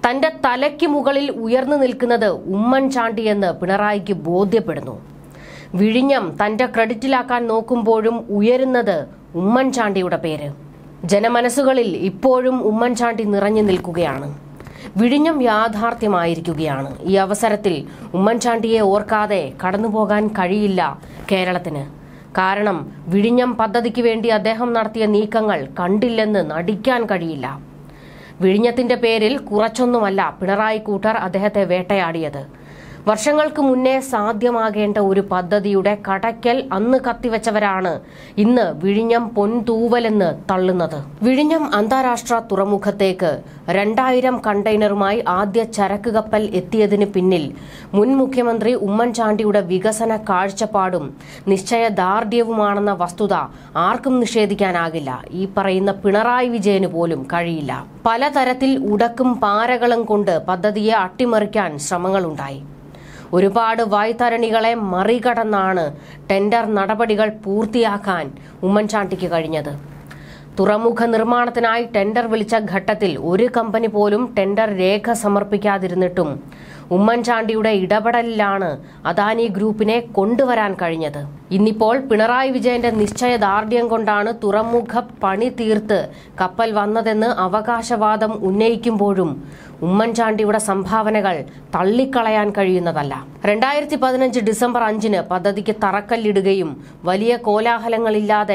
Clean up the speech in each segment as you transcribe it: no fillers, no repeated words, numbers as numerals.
തന്റെ തലയ്ക്ക് മുകളിൽ ഉയർന്നു നിൽക്കുന്നത് ഉമ്മൻചാണ്ടിയെന്ന് പിണറായിക്ക് ബോധ്യപ്പെടുന്നു. വിഴിഞ്ഞം തന്റെ ക്രെഡിറ്റിലാക്കാൻ നോക്കുമ്പോഴും ഉയരുന്നത് ഉമ്മൻചാണ്ടിയുടെ പേര്. ജനമനസ്സുകളിൽ ഇപ്പോഴും ഉമ്മൻചാണ്ടി നിറഞ്ഞു നിൽക്കുകയാണ്. വിഴിഞ്ഞം യാഥാർത്ഥ്യമായിരിക്കുകയാണ്. ഈ അവസരത്തിൽ ഉമ്മൻചാണ്ടിയെ ഓർക്കാതെ കടന്നുപോകാൻ കഴിയില്ല കേരളത്തിന്. കാരണം വിഴിഞ്ഞം പദ്ധതിക്ക് വേണ്ടി അദ്ദേഹം നടത്തിയ നീക്കങ്ങൾ കണ്ടില്ലെന്ന് നടിക്കാൻ കഴിയില്ല. വിഴിഞ്ഞത്തിന്റെ പേരിൽ കുറച്ചൊന്നുമല്ല പിണറായി കൂട്ടർ അദ്ദേഹത്തെ വേട്ടയാടിയത്. വർഷങ്ങൾക്ക് മുന്നേ സാധ്യമാകേണ്ട ഒരു പദ്ധതിയുടെ കടയ്ക്കൽ അന്ന് കത്തിവെച്ചവരാണ് ഇന്ന് വിഴിഞ്ഞം പൊൻതൂവലെന്ന് തള്ളുന്നത്. വിഴിഞ്ഞം അന്താരാഷ്ട്ര തുറമുഖത്തേക്ക് 2000 കണ്ടെയ്നറുമായി ആദ്യ ചരക്ക് കപ്പൽ എത്തിയതിന് പിന്നിൽ മുൻ മുഖ്യമന്ത്രി ഉമ്മൻചാണ്ടിയുടെ വികസന കാഴ്ചപ്പാടും നിശ്ചയദാർഢ്യവുമാണെന്ന വസ്തുത ആർക്കും നിഷേധിക്കാനാകില്ല. ഈ പറയുന്ന പിണറായി വിജയന് പോലും കഴിയില്ല. പലതരത്തിൽ ഉടക്കും പാരകളും കൊണ്ട് പദ്ധതിയെ അട്ടിമറിക്കാൻ ശ്രമങ്ങളുണ്ടായി. ഒരുപാട് വൈതരണികളെ മറികടന്നാണ് ടെൻഡർ നടപടികൾ പൂർത്തിയാക്കാൻ ഉമ്മൻചാണ്ടിക്ക് കഴിഞ്ഞത്. തുറമുഖ നിർമ്മാണത്തിനായി ടെൻഡർ വിളിച്ച ഘട്ടത്തിൽ ഒരു കമ്പനി പോലും ടെൻഡർ രേഖ സമർപ്പിക്കാതിരുന്നിട്ടും ഉമ്മൻചാണ്ടിയുടെ ഇടപെടലിലാണ് അദാനി ഗ്രൂപ്പിനെ കൊണ്ടുവരാൻ കഴിഞ്ഞത്. ഇന്നിപ്പോൾ പിണറായി വിജയന്റെ നിശ്ചയദാർഢ്യം കൊണ്ടാണ് തുറമുഖ പണി തീർത്ത് കപ്പൽ വന്നതെന്ന് അവകാശവാദം ഉന്നയിക്കുമ്പോഴും ഉമ്മൻചാണ്ടിയുടെ സംഭാവനകൾ തള്ളിക്കളയാൻ കഴിയുന്നതല്ല. 2015 ഡിസംബർ 5 പദ്ധതിക്ക് തറക്കല്ലിടുകയും വലിയ കോലാഹലങ്ങളില്ലാതെ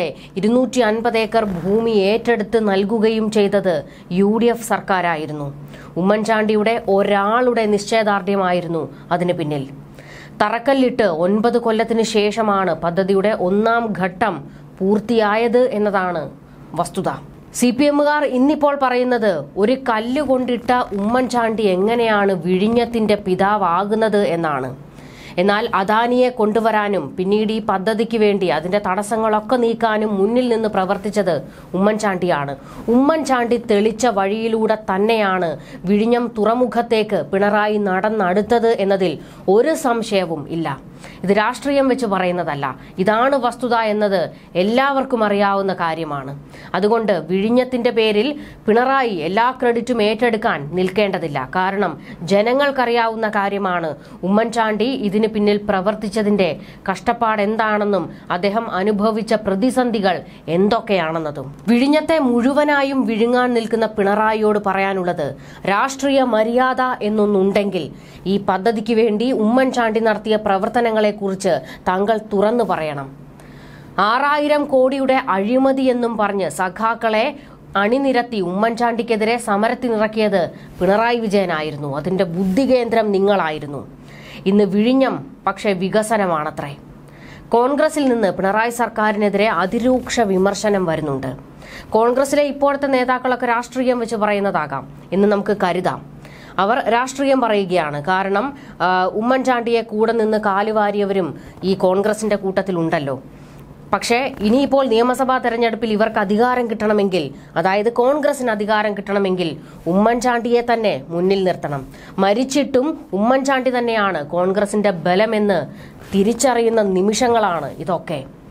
250 ഏക്കർ ഭൂമി ഏറ്റെടുത്ത് നൽകുകയും ചെയ്തത് UDF സർക്കാരായിരുന്നു. ഉമ്മൻചാണ്ടിയുടെ ഒരാളുടെ നിശ്ചയദാർഢ്യമായിരുന്നു അതിന് പിന്നിൽ. തറക്കല്ലിട്ട് 9 കൊല്ലത്തിന് ശേഷമാണ് പദ്ധതിയുടെ 1ാം ഘട്ടം പൂർത്തിയായത് എന്നതാണ് വസ്തുത. CPMകാർ ഇന്നിപ്പോൾ പറയുന്നത് ഒരു കല്ലുകൊണ്ടിട്ട ഉമ്മൻചാണ്ടി എങ്ങനെയാണ് വിഴിഞ്ഞത്തിന്റെ പിതാവാകുന്നത് എന്നാണ്. എന്നാൽ അദാനിയെ കൊണ്ടുവരാനും പിന്നീട് ഈ പദ്ധതിക്ക് വേണ്ടി അതിന്റെ തടസ്സങ്ങളൊക്കെ നീക്കാനും മുന്നിൽ നിന്ന് പ്രവർത്തിച്ചത് ഉമ്മൻചാണ്ടിയാണ്. ഉമ്മൻചാണ്ടി തെളിച്ച വഴിയിലൂടെ തന്നെയാണ് വിഴിഞ്ഞം തുറമുഖത്തേക്ക് പിണറായി നടന്നടുത്തത് എന്നതിൽ ഒരു സംശയവും ഇല്ല. ഇത് രാഷ്ട്രീയം വെച്ച് പറയുന്നതല്ല, ഇതാണ് വസ്തുത എന്നത് എല്ലാവർക്കും അറിയാവുന്ന കാര്യമാണ്. അതുകൊണ്ട് വിഴിഞ്ഞത്തിന്റെ പേരിൽ പിണറായി എല്ലാ ക്രെഡിറ്റും ഏറ്റെടുക്കാൻ നിൽക്കേണ്ടതില്ല. കാരണം ജനങ്ങൾക്കറിയാവുന്ന കാര്യമാണ് ഉമ്മൻചാണ്ടി ഇതിന് പിന്നിൽ പ്രവർത്തിച്ചതിന്റെ കഷ്ടപ്പാട് എന്താണെന്നും അദ്ദേഹം അനുഭവിച്ച പ്രതിസന്ധികൾ എന്തൊക്കെയാണെന്നതും. വിഴിഞ്ഞത്തെ മുഴുവനായും വിഴുങ്ങാൻ നിൽക്കുന്ന പിണറായിയോട് പറയാനുള്ളത്, രാഷ്ട്രീയ മര്യാദ എന്നൊന്നുണ്ടെങ്കിൽ ഈ പദ്ധതിക്ക് വേണ്ടി ഉമ്മൻചാണ്ടി നടത്തിയ പ്രവർത്തനങ്ങളെക്കുറിച്ച് താങ്കൾ തുറന്നു പറയണം. 6000 കോടിയുടെ അഴിമതി എന്നും പറഞ്ഞ് സഖാക്കളെ അണിനിരത്തി ഉമ്മൻചാണ്ടിക്കെതിരെ സമരത്തിനിറക്കിയത് പിണറായി വിജയനായിരുന്നു. അതിന്റെ ബുദ്ധികേന്ദ്രം നിങ്ങളായിരുന്നു. ഇന്ന് വിഴിഞ്ഞം പക്ഷേ വികസനമാണത്രേ. കോൺഗ്രസിൽ നിന്ന് പിണറായി സർക്കാരിനെതിരെ അതിരൂക്ഷ വിമർശനം വരുന്നുണ്ട്. കോൺഗ്രസിലെ ഇപ്പോഴത്തെ നേതാക്കളൊക്കെ രാഷ്ട്രീയം വെച്ച് പറയുന്നതാകാം എന്ന് നമുക്ക് കരുതാം. അവർ രാഷ്ട്രീയം പറയുകയാണ്. കാരണം ഉമ്മൻചാണ്ടിയെ കൂടെ നിന്ന് കാലുവാരിയവരും ഈ കോൺഗ്രസിന്റെ കൂട്ടത്തിലുണ്ടല്ലോ. പക്ഷേ ഇനിയിപ്പോൾ നിയമസഭാ തെരഞ്ഞെടുപ്പിൽ ഇവർക്ക് അധികാരം കിട്ടണമെങ്കിൽ, അതായത് കോൺഗ്രസിന് അധികാരം കിട്ടണമെങ്കിൽ ഉമ്മൻചാണ്ടിയെ തന്നെ മുന്നിൽ നിർത്തണം. മരിച്ചിട്ടും ഉമ്മൻചാണ്ടി തന്നെയാണ് കോൺഗ്രസിന്റെ ബലമെന്ന് തിരിച്ചറിയുന്ന നിമിഷങ്ങളാണ് ഇതൊക്കെ.